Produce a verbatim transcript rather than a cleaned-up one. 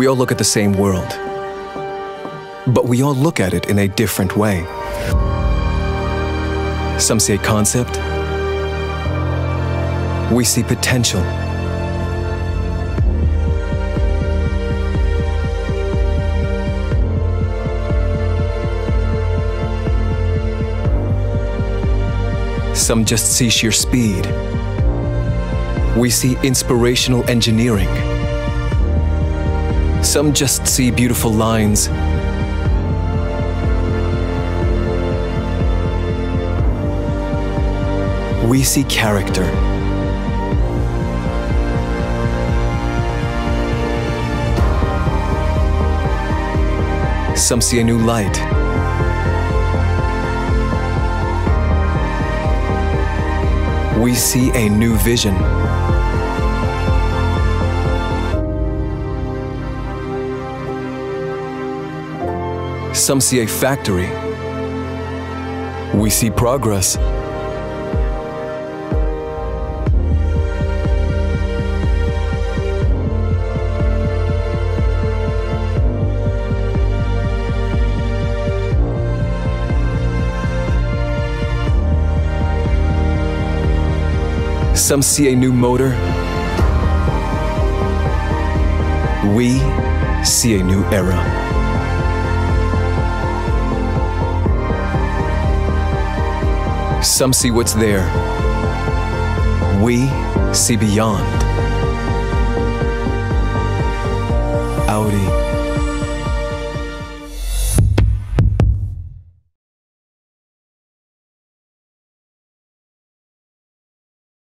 all look at the same world, but we all look at it in a different way. Some see a concept. We see potential. Some just see sheer speed. We see inspirational engineering. Some just see beautiful lines. We see character. Some see a new light. We see a new vision. Some see a factory. We see progress. Some see a new motor. We see a new era. Some see what's there. We see beyond. Audi.